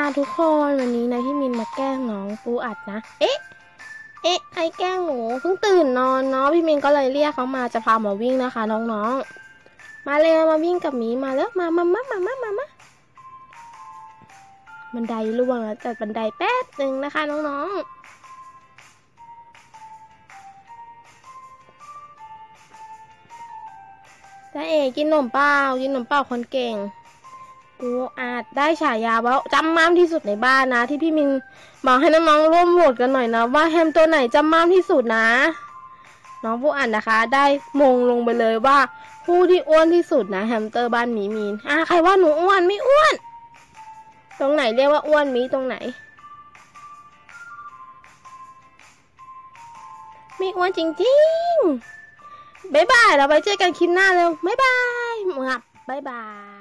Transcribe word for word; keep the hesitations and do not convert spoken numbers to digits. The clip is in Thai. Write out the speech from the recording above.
ทุกคนวันนี้นะพี่มินมาแกล้งน้องปูอัดนะเอ๊ะเอ๊ะใครแกล้งหนูเพิ่งตื่นนอนเนาะพี่มินก็เลยเรียกเขามาจะพามาวิ่งนะคะน้องๆมาเลยมาวิ่งกับหมีมาแล้วมามามามามามามาบันไดร่วงแล้วจัดบันไดแป๊บหนึ่งนะคะน้องๆจ้าเอ๋กินขนมเปล่ากินขนมเปล่าคนเก่งปูอาจได้ฉายาว่าจำม่ามที่สุดในบ้านนะที่พี่มินบอกให้น้องๆร่วมโหวตกันหน่อยนะว่าแฮมตัวไหนจำม่ามที่สุดนะน้องปูอ่านนะคะได้มงลงไปเลยว่าผู้ที่อ้วนที่สุดนะแฮมสเตอร์บ้านหมีมีนอ่ะใครว่าหนูอ้วนไม่อ้วนตรงไหนเรียกว่าอ้วนมีตรงไหนไม่อ้วนจริงๆบ๊ายบายเราไปเจอกันคลิปหน้าเร็วบ๊ายบายหมับบ๊ายบาย